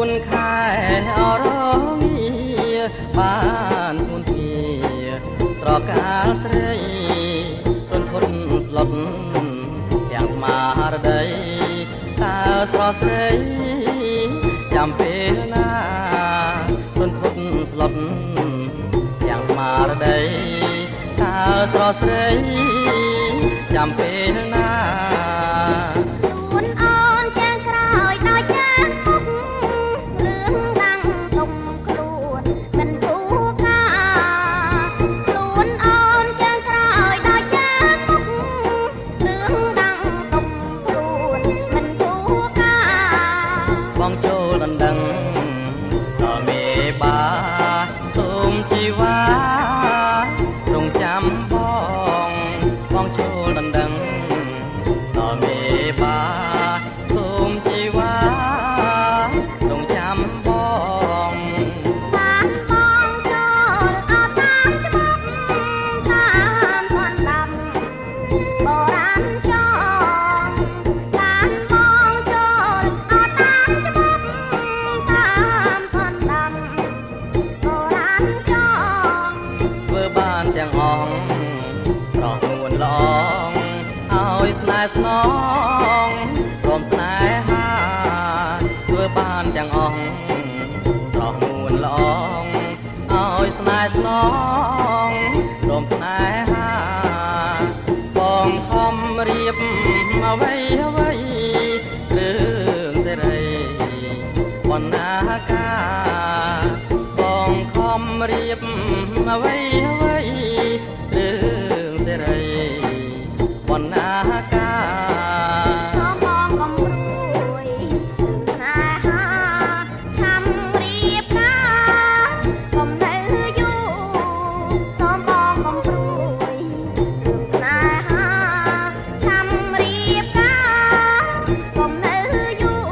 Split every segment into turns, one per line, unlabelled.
นแค่อรงีบ้านทุนเพียตรอกาลสรีต้นทุนสลดอย่างมาระใดตาสรสรีจำเป็นนาต้นทุนสลดอย่างมาระใดตาสรสรีจำเป็นนาបងចូលដណ្ដឹងដល់មេបាសូមជីវ៉ាទ្រង់ចាំបងចូលដណ្ដឹងដល់មេបាសូមជីវ៉ាទ្រង់ចាំបងតាមបងចូលអត់តាមច្បាប់តាមផនដាំបរាណចងតាមបងចូលអត់តាមច្បាប់តាមផនដាំបរាណចងធ្វើបានទាំងអងប្រោះនួនល្អងឲ្យស្នេហ៍ស្នងព្រមស្នេហាធ្វើបានទាំងអងប្រោះនួនល្អងឲ្យស្នេហ៍ស្នងព្រមស្នេហាបងខំរៀបអ្វីរឿងសេរីបណ្ណាការបងខំរៀបអ្វីរឿងសេរីបណ្ណាការបងកំព្រួយស្នេហាឆាំរៀបការកុំនៅយូរសូមបងកំព្រួយស្នេហាឆាំរៀបការកុំនៅយូរ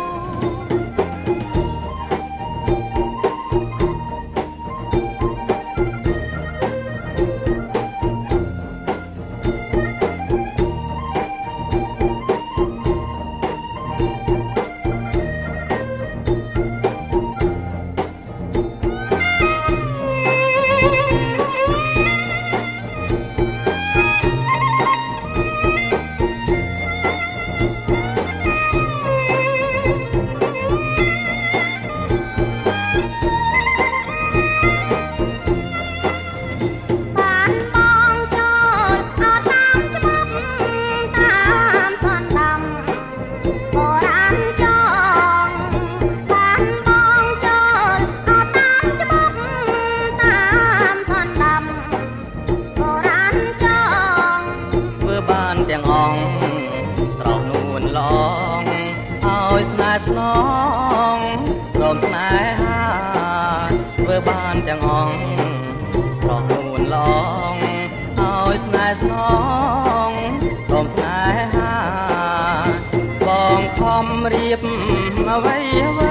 ទាំងអងស្រស់នួនឡងឲ្យស្នេហ៍ស្នងព្រមស្នេហាធ្វើបានទាំងអងស្រស់នួនឡងឲ្យស្នេហ៍ស្នងព្រមស្នេហាបងខំរៀបអ្វី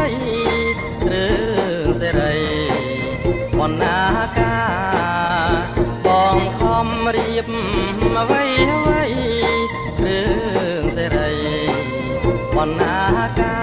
រឿងសេរីបណ្ណាការបងខំរៀបអ្វីរឿងសេរីបណ្ណាការ